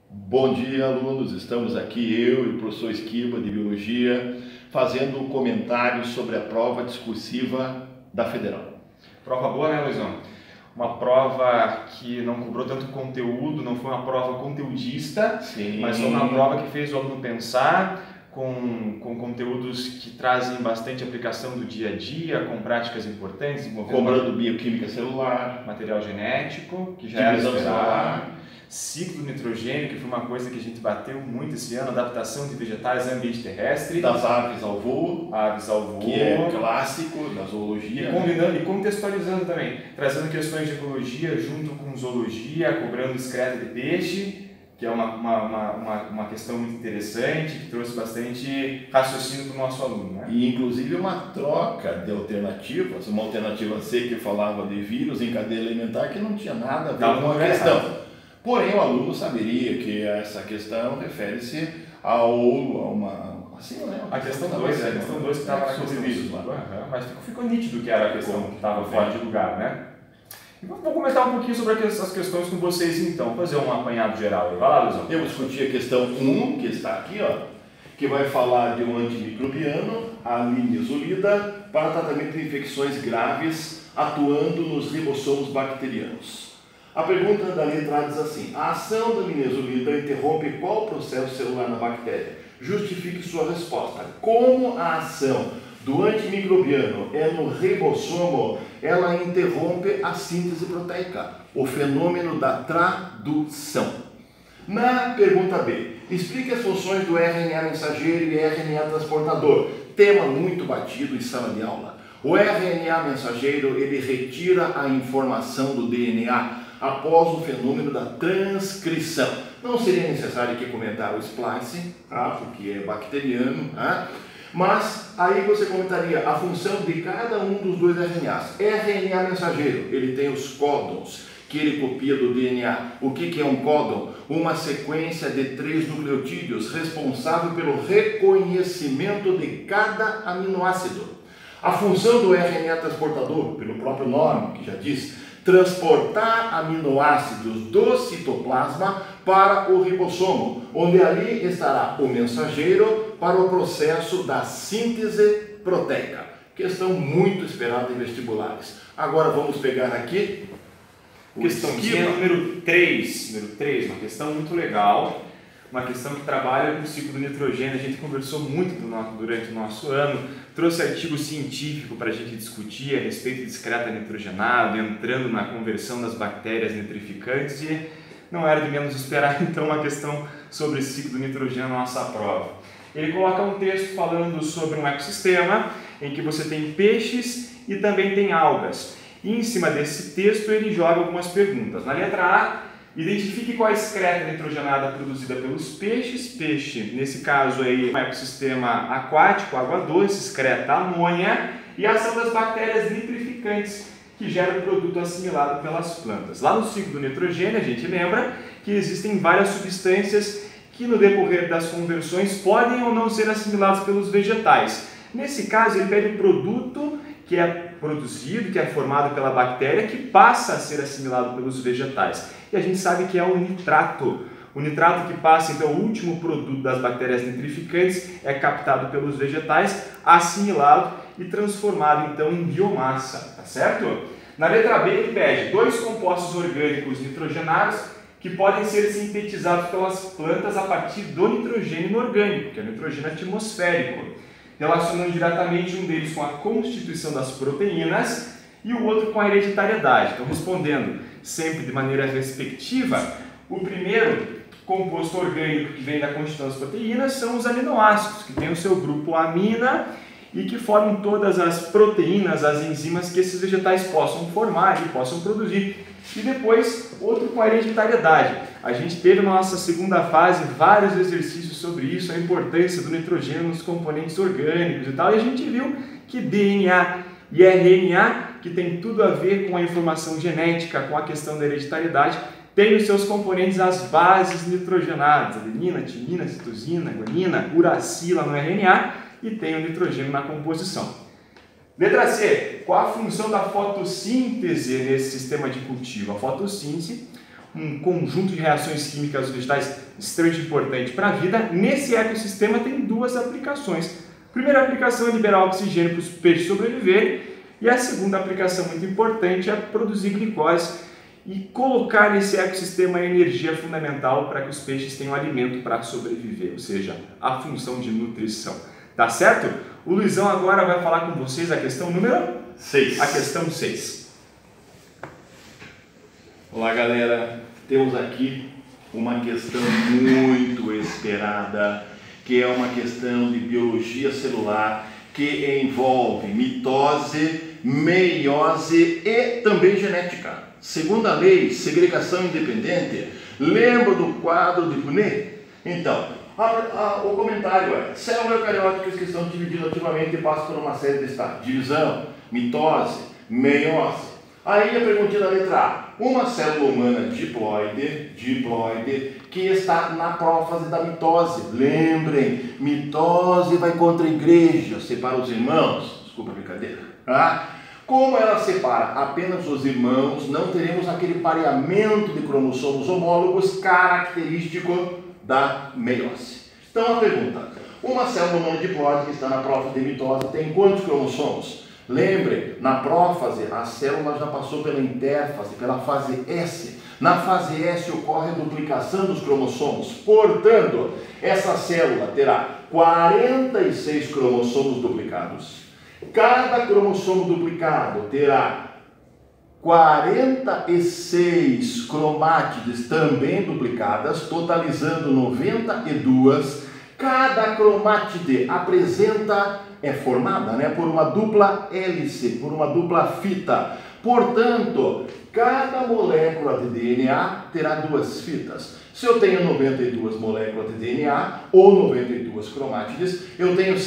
Bom dia, alunos. Estamos aqui, eu e o professor Esquiva, de Biologia, fazendo um comentário sobre a prova discursiva da Federal. Prova boa, né, Luizão? Uma prova que não cobrou tanto conteúdo, não foi uma prova conteudista, Sim. mas foi uma prova que fez o aluno pensar, com conteúdos que trazem bastante aplicação do dia a dia, com práticas importantes, Cobrando bioquímica celular, material genético, que já era divisão esperado, celular, ciclo do nitrogênio, que foi uma coisa que a gente bateu muito esse ano, adaptação de vegetais ao ambiente terrestre, das aves ao voo, que é clássico da zoologia. E combinando e contextualizando também, trazendo questões de ecologia junto com zoologia, cobrando excreta de peixe, que é uma questão muito interessante, que trouxe bastante raciocínio para o nosso aluno, né? E inclusive uma troca de alternativas, uma alternativa C que falava de vírus em cadeia alimentar que não tinha nada a ver com a questão. Porém, o aluno saberia que essa questão refere-se a uma... Assim, né? A questão 2, a questão 2 que estava na questão vírus lá. Mas ficou nítido que era a questão que estava fora de lugar, né? E vou comentar um pouquinho sobre essas questões com vocês então, fazer um apanhado geral. Vai lá, Luizão. Eu discuti a questão 1, que está aqui, ó, que vai falar de um antimicrobiano, a linezolida, para tratamento de infecções graves, atuando nos ribossomos bacterianos. A pergunta da letra A diz assim: a ação da linezolida interrompe qual processo celular na bactéria? Justifique sua resposta. Como a ação do antimicrobiano é no ribossomo, ela interrompe a síntese proteica, o fenômeno da tradução. Na pergunta B, explique as funções do RNA mensageiro e RNA transportador, tema muito batido em sala de aula. O RNA mensageiro, ele retira a informação do DNA após o fenômeno da transcrição. Não seria necessário aqui comentar o splicing, porque é bacteriano, mas aí você comentaria a função de cada um dos dois RNAs. RNA mensageiro, ele tem os códons que ele copia do DNA. O que é um códon? Uma sequência de 3 nucleotídeos responsável pelo reconhecimento de cada aminoácido. A função do RNA transportador, pelo próprio nome que já diz, transportar aminoácidos do citoplasma para o ribossomo, onde ali estará o mensageiro para o processo da síntese proteica. Questão muito esperada em vestibulares. Agora vamos pegar aqui questãozinha número 3, uma questão muito legal, uma questão que trabalha com o ciclo do nitrogênio. A gente conversou muito durante o nosso ano, trouxe artigo científico para a gente discutir a respeito de excreta nitrogenado, entrando na conversão das bactérias nitrificantes, e não era de menos esperar então uma questão sobre o ciclo do nitrogênio na nossa prova. Ele coloca um texto falando sobre um ecossistema em que você tem peixes e também tem algas. E em cima desse texto ele joga algumas perguntas. Na letra A, identifique qual a excreta nitrogenada produzida pelos peixes. Peixe, nesse caso aí, um ecossistema aquático, água doce, excreta amônia, e a ação das bactérias nitrificantes, que geram o produto assimilado pelas plantas. Lá no ciclo do nitrogênio, a gente lembra que existem várias substâncias que no decorrer das conversões podem ou não ser assimiladas pelos vegetais. Nesse caso, ele pede o produto que é produzido, que é formado pela bactéria, que passa a ser assimilado pelos vegetais. E a gente sabe que é o nitrato. O nitrato que passa, então, o último produto das bactérias nitrificantes, é captado pelos vegetais, assimilado e transformado, então, em biomassa, tá certo? Na letra B, ele pede 2 compostos orgânicos nitrogenados que podem ser sintetizados pelas plantas a partir do nitrogênio inorgânico, que é o nitrogênio atmosférico, relacionando diretamente um deles com a constituição das proteínas e o outro com a hereditariedade. Então, respondendo sempre de maneira respectiva, o primeiro composto orgânico que vem da constituição das proteínas são os aminoácidos, que tem o seu grupo amina e que formam todas as proteínas, as enzimas que esses vegetais possam formar e possam produzir. E depois, outro com a hereditariedade. A gente teve na nossa segunda fase vários exercícios sobre isso, a importância do nitrogênio nos componentes orgânicos e tal, e a gente viu que DNA e RNA, que tem tudo a ver com a informação genética, com a questão da hereditariedade, tem os seus componentes as bases nitrogenadas, adenina, timina, citosina, guanina, uracila no RNA, e tem o nitrogênio na composição. Letra C. Qual a função da fotossíntese nesse sistema de cultivo? A fotossíntese um conjunto de reações químicas vegetais extremamente importante para a vida. Nesse ecossistema tem duas aplicações. A primeira aplicação é liberar oxigênio para os peixes sobreviverem, e a segunda aplicação muito importante é produzir glicose e colocar nesse ecossistema a energia fundamental para que os peixes tenham alimento para sobreviver, ou seja, a função de nutrição. Tá certo? O Luizão agora vai falar com vocês a questão número 6. A questão 6. Olá, galera. Temos aqui uma questão muito esperada, que é uma questão de biologia celular que envolve mitose, meiose e também genética. Segunda lei, segregação independente. Lembra do quadro de Punnett? Então, o comentário é: células eucarióticas que estão divididas ativamente passam por uma série de estados: divisão, mitose, meiose. Aí a perguntinha da letra A: uma célula humana diploide, que está na prófase da mitose. Lembrem, mitose vai contra a igreja, separa os irmãos. Desculpa a brincadeira. Tá? Como ela separa apenas os irmãos, não teremos aquele pareamento de cromossomos homólogos característico da meiose. Então a pergunta: uma célula humana diploide que está na prófase de mitose tem quantos cromossomos? Lembre, na prófase a célula já passou pela intérfase, pela fase S. Na fase S ocorre a duplicação dos cromossomos. Portanto, essa célula terá 46 cromossomos duplicados. Cada cromossomo duplicado terá 46 cromátides também duplicadas, totalizando 92. Cada cromátide é formada, por uma dupla hélice, por uma dupla fita. Portanto, cada molécula de DNA terá duas fitas. Se eu tenho 92 moléculas de DNA ou 92 cromátides, eu tenho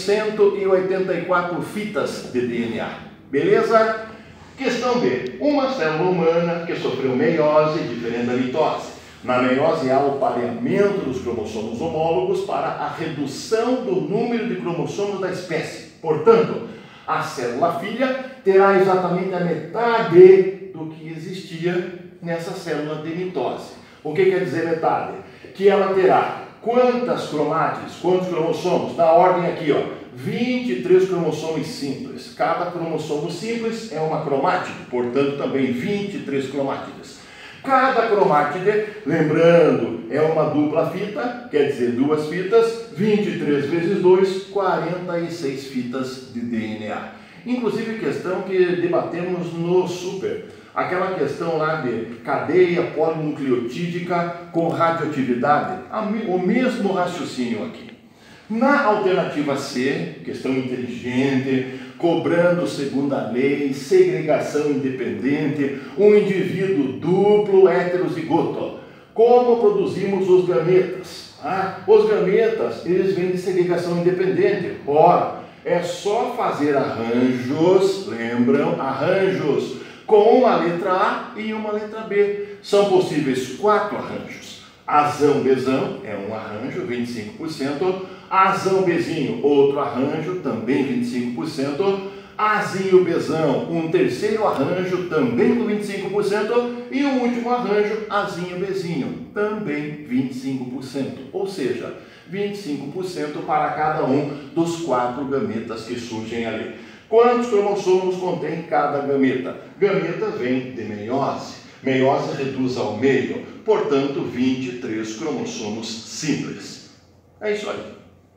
184 fitas de DNA. Beleza? Questão B. Uma célula humana que sofreu meiose, diferente da mitose. Na meiose há o pareamento dos cromossomos homólogos para a redução do número de cromossomos da espécie. Portanto, a célula filha terá exatamente a metade do que existia nessa célula de mitose. O que quer dizer metade? Que ela terá quantas cromátides, quantos cromossomos? Na ordem aqui, 23 cromossomos simples. Cada cromossomo simples é uma cromátide, portanto também 23 cromátides. Cada cromátide, lembrando, é uma dupla fita, quer dizer duas fitas, 23 vezes 2, 46 fitas de DNA. Inclusive questão que debatemos no Super, aquela questão lá de cadeia polinucleotídica com radioatividade, o mesmo raciocínio aqui. Na alternativa C, questão inteligente, cobrando segunda lei, segregação independente, um indivíduo duplo heterozigoto. Como produzimos os gametas? Os gametas, eles vêm de segregação independente. Ora, é só fazer arranjos, lembram? Arranjos com uma letra A e uma letra B. São possíveis 4 arranjos. Azão, bezão é um arranjo, 25%. Azão, bezinho, outro arranjo, também 25%. Azinho, bezão, um terceiro arranjo, também com 25%. E o último arranjo, azinho, bezinho, também 25%. Ou seja, 25% para cada um dos 4 gametas que surgem ali. Quantos cromossomos contém cada gameta? Gameta vem de meiose. Meiose reduz ao meio, portanto, 23 cromossomos simples. É isso aí.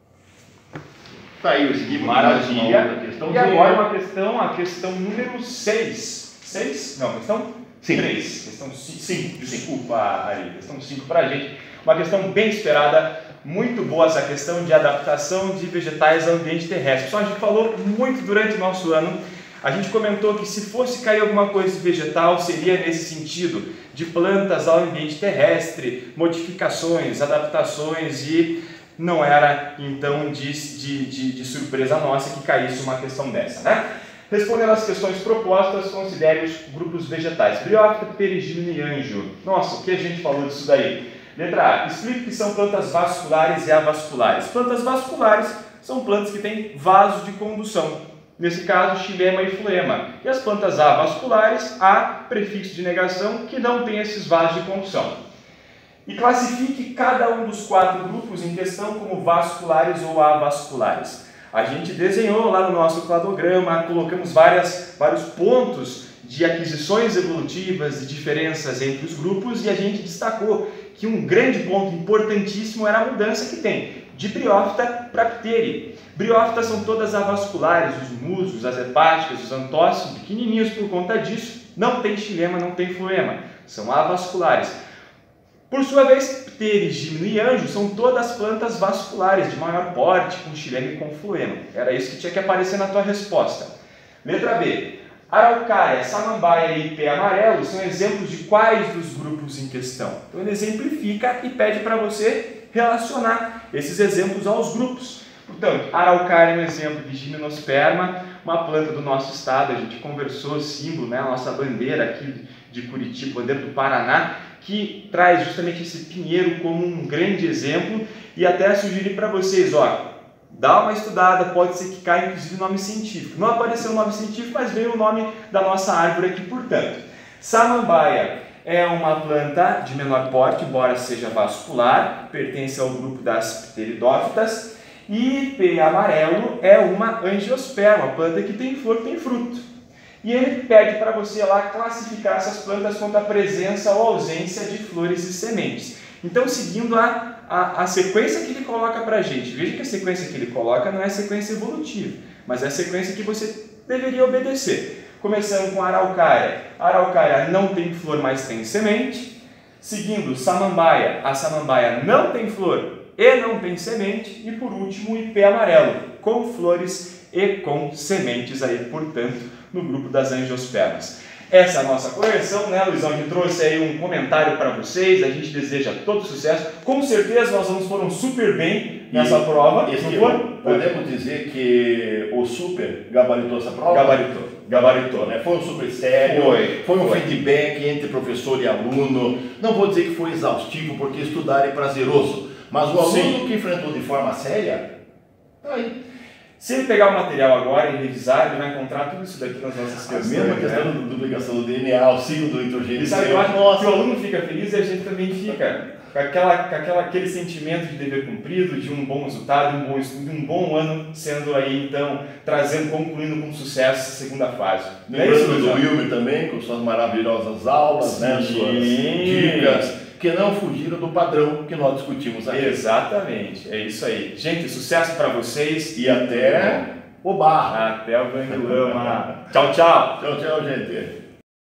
Tá aí o esquema. Maravilha. E agora a questão número 6. 6? Não, questão 3. Questão 5. Desculpa, Ari. Questão 5 para a gente. Uma questão bem esperada. Muito boa essa questão de adaptação de vegetais ao ambiente terrestre. Só a gente falou muito durante o nosso ano. A gente comentou que se fosse cair alguma coisa de vegetal, seria nesse sentido, de plantas ao ambiente terrestre, modificações, adaptações, e não era então de surpresa nossa que caísse uma questão dessa, né? Respondendo às questões propostas, considere os grupos vegetais: briófita, perigino e anjo. Nossa, o que a gente falou disso daí? Letra A. Explique que são plantas vasculares e avasculares. Plantas vasculares são plantas que têm vasos de condução. Nesse caso, xilema e floema. E as plantas avasculares, A, prefixo de negação, que não tem esses vasos de condução. e classifique cada um dos 4 grupos em questão como vasculares ou avasculares. A gente desenhou lá no nosso cladograma, colocamos vários pontos de aquisições evolutivas e diferenças entre os grupos, e a gente destacou que um grande ponto importantíssimo era a mudança que tem de briófita para ptere. Briófitas são todas avasculares, os musos, as hepáticas, os antócitos, pequenininhos por conta disso, não tem xilema, não tem floema, são avasculares. Por sua vez, pteres, gímeno e anjo são todas plantas vasculares, de maior porte, com xilema e com floema. Era isso que tinha que aparecer na tua resposta. Letra B. Araucária, samambaia e ipê amarelo são exemplos de quais dos grupos em questão? Então ele exemplifica e pede para você relacionar esses exemplos aos grupos. Portanto, araucária é um exemplo de gimnosperma, uma planta do nosso estado, a gente conversou, símbolo, né, a nossa bandeira aqui de Curitiba, bandeira do Paraná, que traz justamente esse pinheiro como um grande exemplo, e até sugerir para vocês, ó, dá uma estudada, pode ser que caia inclusive o nome científico. Não apareceu o nome científico, mas veio o nome da nossa árvore aqui, portanto. Samambaia é uma planta de menor porte, embora seja vascular, pertence ao grupo das pteridófitas, e ipê amarelo é uma angiosperma, planta que tem flor, tem fruto. E ele pede para você lá classificar essas plantas quanto à presença ou ausência de flores e sementes. Então, seguindo a sequência que ele coloca para a gente, veja que a sequência que ele coloca não é sequência evolutiva, mas é a sequência que você deveria obedecer. Começando com a araucária. A araucária não tem flor, mas tem semente. Seguindo, samambaia. A samambaia não tem flor e não tem semente. E por último, o ipê amarelo, com flores e com sementes aí, portanto, no grupo das angiospermas. Essa é a nossa correção, né, Luizão? A gente trouxe aí um comentário para vocês, a gente deseja todo sucesso. Com certeza nós alunos foram super bem nessa prova. Podemos dizer que o super gabaritou essa prova? Gabaritou, né? Foi um super sério, foi um feedback entre professor e aluno. Não vou dizer que foi exaustivo, porque estudar é prazeroso, mas o aluno que enfrentou de forma séria, tá aí. Se ele pegar o material agora e revisar, ele vai encontrar tudo isso daqui nas nossas questões. A mesma questão da duplicação do DNA, auxílio do nitrogênio. E sabe, eu acho que o aluno fica feliz e a gente também fica com aquele sentimento de dever cumprido, de um bom resultado, um bom estudo, um bom ano sendo aí, então, concluindo com sucesso essa segunda fase. Lembrando do Wilmer também, com suas maravilhosas aulas, né, suas dicas, que não fugiram do padrão que nós discutimos aqui. Exatamente, é isso aí. Gente, sucesso para vocês e até o bar. Até o Banho Lama. Tchau, tchau. Tchau, tchau, gente.